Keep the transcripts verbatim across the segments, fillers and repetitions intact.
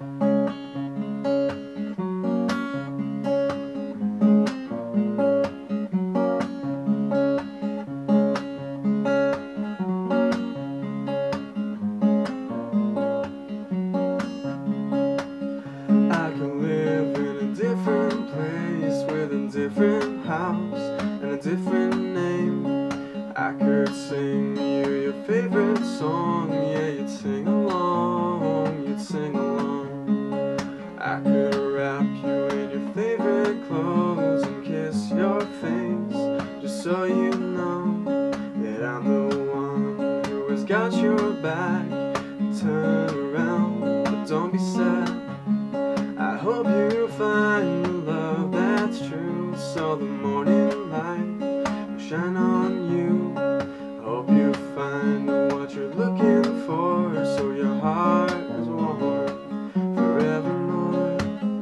Different house and a different name. I could sing you your favorite song, yeah, you'd sing along, you'd sing along. I could wrap you in your favorite clothes and kiss your face, just so you know that I'm the one who has got your back. Turn around, but don't be sad. I hope you find the love that's true, so the morning light will shine on you. Hope you find what you're looking for, so your heart is warm forevermore.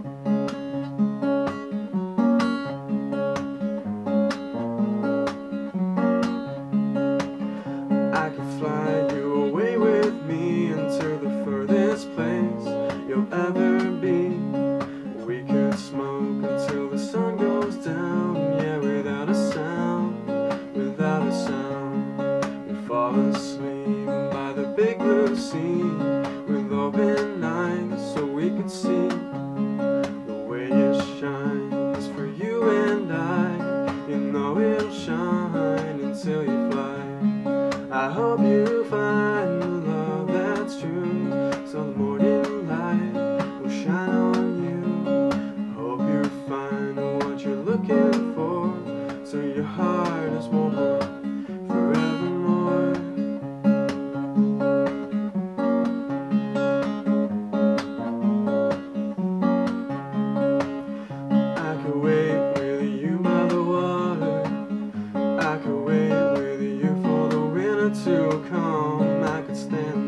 I could fly you away with me into the furthest place you'll ever be. We could smoke until the sun goes down, yeah, without a sound, without a sound. We'd fall asleep by the big blue sea with open eyes, so we could see the way it shines for you and I. You know it'll shine until you fly. I hope you find the love that's true, so the morning light will shine on you. Find what you're looking for, so your heart is warm forevermore. I could wait with you by the water. I could wait with you for the winter to come. I could stand